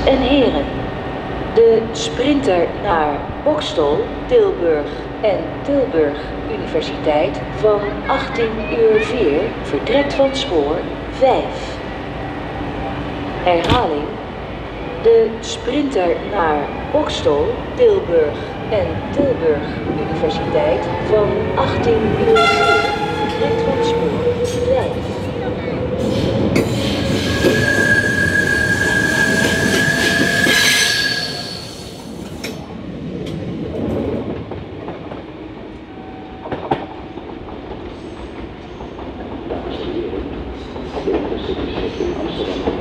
en heren, de sprinter naar Boxtel, Tilburg en Tilburg Universiteit van 18:04 vertrekt van spoor 5. Herhaling, de sprinter naar Boxtel, Tilburg en Tilburg Universiteit van 18:04 vertrekt van spoor 5. Amsterdam